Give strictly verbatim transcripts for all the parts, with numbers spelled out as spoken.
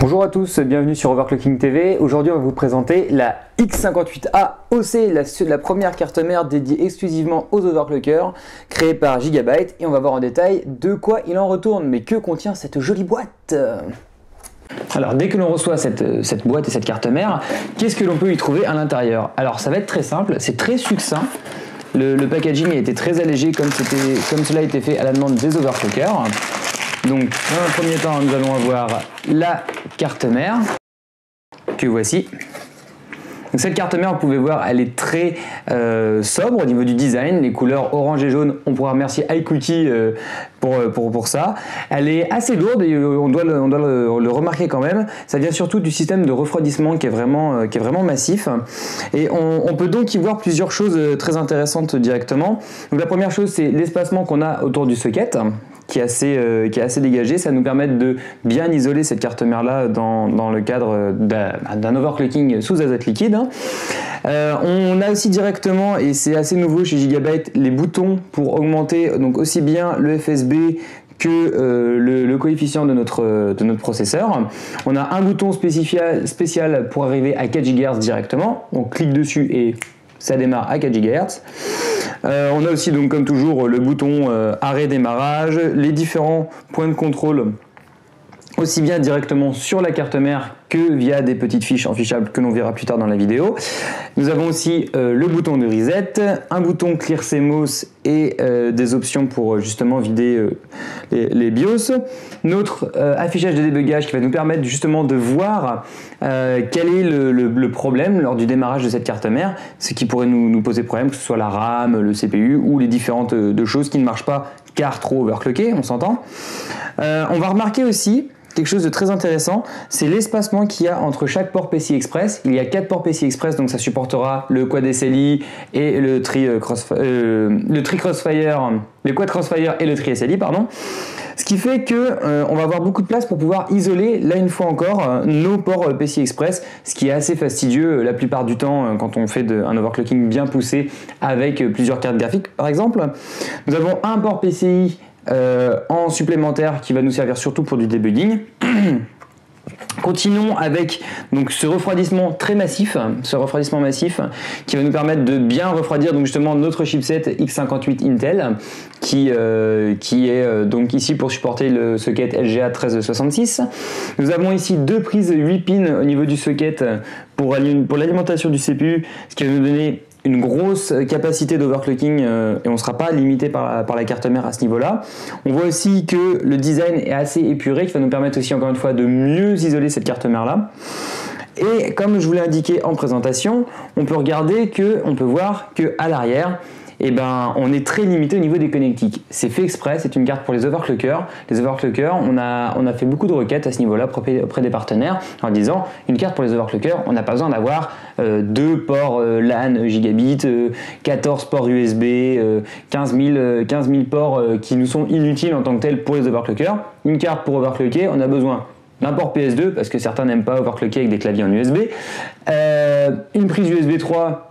Bonjour à tous, bienvenue sur Overclocking T V. Aujourd'hui on va vous présenter la X cinquante-huit A O C, la, la première carte mère dédiée exclusivement aux overclockers, créée par Gigabyte, et on va voir en détail de quoi il en retourne. Mais que contient cette jolie boîte? Alors dès que l'on reçoit cette, cette boîte et cette carte mère, qu'est-ce que l'on peut y trouver à l'intérieur? Alors ça va être très simple, c'est très succinct. Le, le packaging a été très allégé comme, comme cela a été fait à la demande des overclockers. Donc, dans un premier temps, nous allons avoir la carte mère, que voici. Donc, cette carte mère, vous pouvez voir, elle est très euh, sobre au niveau du design. Les couleurs orange et jaune, on pourra remercier iQuickie euh, pour, pour, pour ça. Elle est assez lourde et on doit, le, on doit le, le remarquer quand même. Ça vient surtout du système de refroidissement qui est vraiment, euh, qui est vraiment massif. Et on, on peut donc y voir plusieurs choses très intéressantes directement. Donc, la première chose, c'est l'espacement qu'on a autour du socket, qui est assez, euh, qui est assez dégagé. Ça nous permet de bien isoler cette carte mère là dans, dans le cadre d'un overclocking sous azote liquide. Euh, on a aussi directement, et c'est assez nouveau chez Gigabyte, les boutons pour augmenter donc aussi bien le F S B que euh, le, le coefficient de notre, de notre processeur. On a un bouton spécial, spécial pour arriver à quatre gigahertz directement. On clique dessus et ça démarre à quatre gigahertz. Euh, on a aussi donc comme toujours le bouton euh, arrêt démarrage, les différents points de contrôle aussi bien directement sur la carte mère que via des petites fiches enfichables que l'on verra plus tard dans la vidéo. Nous avons aussi euh, le bouton de reset, un bouton clear C M O S et euh, des options pour justement vider euh, les, les BIOS. Notre euh, affichage de débugage qui va nous permettre justement de voir euh, quel est le, le, le problème lors du démarrage de cette carte mère, ce qui pourrait nous, nous poser problème, que ce soit la RAM, le C P U ou les différentes euh, de choses qui ne marchent pas car trop overclockées, on s'entend. Euh, on va remarquer aussi quelque chose de très intéressant, c'est l'espacement qu'il y a entre chaque port P C I Express. Il y a quatre ports P C I Express, donc ça supportera le quad S L I et le tri, euh, cross, euh, le tri Crossfire, le quad Crossfire et le tri S L I, pardon. Ce qui fait que euh, on va avoir beaucoup de place pour pouvoir isoler, là une fois encore, euh, nos ports euh, P C I Express, ce qui est assez fastidieux euh, la plupart du temps euh, quand on fait de, un overclocking bien poussé avec euh, plusieurs cartes graphiques par exemple. Nous avons un port P C I Euh, en supplémentaire qui va nous servir surtout pour du debugging. Continuons avec donc ce refroidissement très massif, ce refroidissement massif qui va nous permettre de bien refroidir donc justement notre chipset X cinquante-huit Intel qui, euh, qui est euh, donc ici pour supporter le socket L G A treize soixante-six. Nous avons ici deux prises huit pins au niveau du socket pour, pour l'alimentation du C P U, ce qui va nous donner une grosse capacité d'overclocking euh, et on ne sera pas limité par la, par la carte mère à ce niveau-là. On voit aussi que le design est assez épuré, qui va nous permettre aussi encore une fois de mieux isoler cette carte mère-là. Et comme je vous l'ai indiqué en présentation, on peut regarder que, on peut voir que à l'arrière, eh ben, on est très limité au niveau des connectiques. C'est fait exprès, c'est une carte pour les overclockers. Les overclockers, on a, on a fait beaucoup de requêtes à ce niveau-là auprès, auprès des partenaires en disant une carte pour les overclockers, on n'a pas besoin d'avoir euh, deux ports euh, LAN gigabit, euh, quatorze ports U S B, euh, quinze mille ports euh, qui nous sont inutiles en tant que tels pour les overclockers. Une carte pour overclocker, on a besoin d'un port P S deux parce que certains n'aiment pas overclocker avec des claviers en U S B, euh, une prise U S B trois.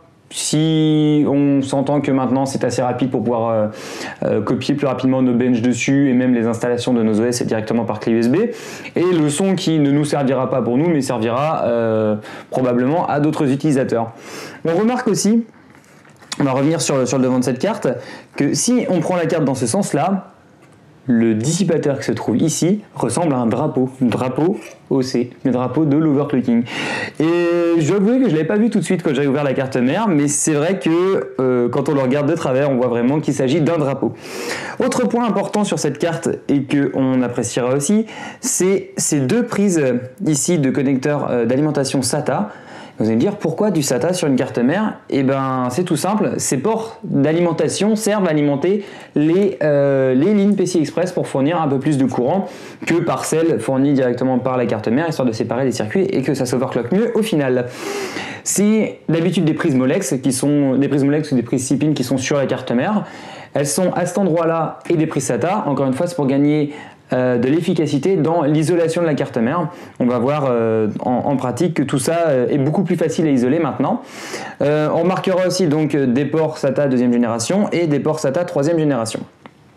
Si on s'entend que maintenant c'est assez rapide pour pouvoir euh, euh, copier plus rapidement nos benches dessus et même les installations de nos O S directement par clé U S B, et le son qui ne nous servira pas pour nous mais servira euh, probablement à d'autres utilisateurs. On remarque aussi, on va revenir sur, sur le devant de cette carte, que si on prend la carte dans ce sens là, le dissipateur qui se trouve ici ressemble à un drapeau, un drapeau O C, le drapeau de l'overclocking. Et je dois avouer que je ne l'avais pas vu tout de suite quand j'ai ouvert la carte mère, mais c'est vrai que euh, quand on le regarde de travers, on voit vraiment qu'il s'agit d'un drapeau. Autre point important sur cette carte et qu'on appréciera aussi, c'est ces deux prises ici de connecteurs euh, d'alimentation SATA. Vous allez me dire pourquoi du SATA sur une carte mère? Eh ben c'est tout simple, ces ports d'alimentation servent à alimenter les, euh, les lignes P C I Express pour fournir un peu plus de courant que par celles fournies directement par la carte mère, histoire de séparer les circuits et que ça s'overclock mieux au final. C'est d'habitude des prises Molex qui sont des prises Molex ou des prises six pins qui sont sur la carte mère. Elles sont à cet endroit-là et des prises SATA. Encore une fois, c'est pour gagner Euh, de l'efficacité dans l'isolation de la carte mère. On va voir euh, en, en pratique que tout ça euh, est beaucoup plus facile à isoler maintenant. Euh, on remarquera aussi donc des ports SATA deuxième génération et des ports SATA troisième génération.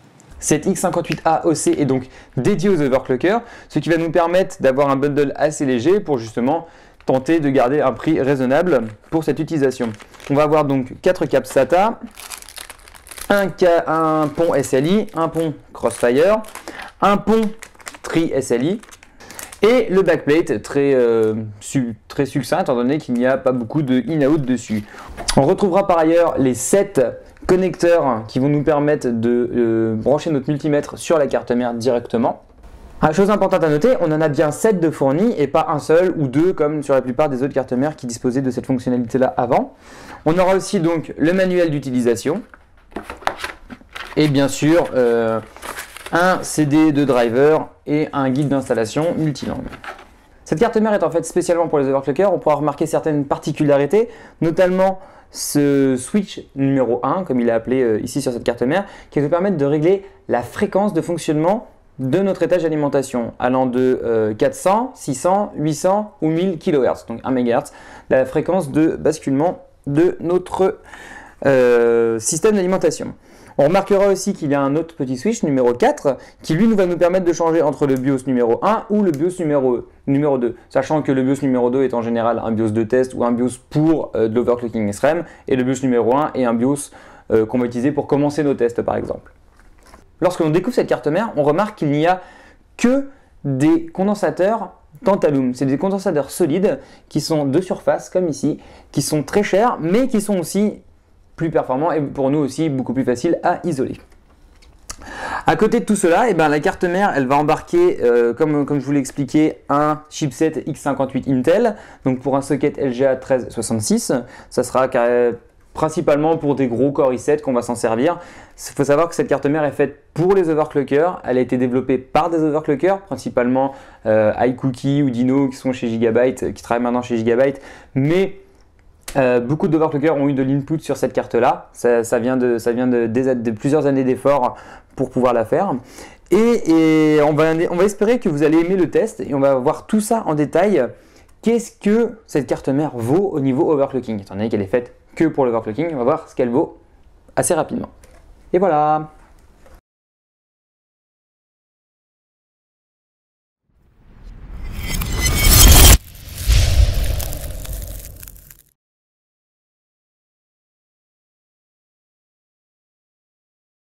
Cette X cinquante-huit A O C est donc dédiée aux overclockers, ce qui va nous permettre d'avoir un bundle assez léger pour justement tenter de garder un prix raisonnable pour cette utilisation. On va avoir donc quatre câbles SATA, un, un pont S L I, un pont Crossfire, un pont Tri S L I et le backplate très, euh, su, très succinct étant donné qu'il n'y a pas beaucoup de in-out dessus. On retrouvera par ailleurs les sept connecteurs qui vont nous permettre de euh, brancher notre multimètre sur la carte mère directement. Ah, chose importante à noter, on en a bien sept de fournis et pas un seul ou deux comme sur la plupart des autres cartes mères qui disposaient de cette fonctionnalité là avant. On aura aussi donc le manuel d'utilisation et bien sûr euh, un C D de driver et un guide d'installation multilangue. Cette carte mère est en fait spécialement pour les overclockers. On pourra remarquer certaines particularités, notamment ce switch numéro un, comme il est appelé euh, ici sur cette carte mère, qui va nous permettre de régler la fréquence de fonctionnement de notre étage d'alimentation, allant de euh, quatre cents, six cents, huit cents ou mille kilohertz, donc un mégahertz, la fréquence de basculement de notre euh, système d'alimentation. On remarquera aussi qu'il y a un autre petit switch numéro quatre qui lui nous va nous permettre de changer entre le BIOS numéro un ou le BIOS numéro, numéro deux, sachant que le BIOS numéro deux est en général un BIOS de test ou un BIOS pour euh, de l'overclocking extrême et le BIOS numéro un est un BIOS euh, qu'on va utiliser pour commencer nos tests par exemple. Lorsque l'on découvre cette carte mère, on remarque qu'il n'y a que des condensateurs Tantalum. C'est des condensateurs solides qui sont de surface comme ici, qui sont très chers mais qui sont aussi plus performants et pour nous aussi beaucoup plus faciles à isoler. À côté de tout cela, eh ben, la carte mère elle va embarquer, euh, comme, comme je vous l'ai expliqué, un chipset X cinquante-huit Intel, donc pour un socket L G A treize soixante-six, ça sera principalement pour des gros Core i sept qu'on va s'en servir. Il faut savoir que cette carte mère est faite pour les overclockers, elle a été développée par des overclockers, principalement euh, iCookie ou Dino qui sont chez Gigabyte, qui travaillent maintenant chez Gigabyte, mais Euh, beaucoup d'overclockers ont eu de l'input sur cette carte là, ça, ça vient, de, ça vient de, de, de plusieurs années d'efforts pour pouvoir la faire et, et on, va, on va espérer que vous allez aimer le test et on va voir tout ça en détail. Qu'est-ce que cette carte mère vaut au niveau overclocking, étant donné qu'elle est faite que pour l'overclocking, on va voir ce qu'elle vaut assez rapidement. Et voilà.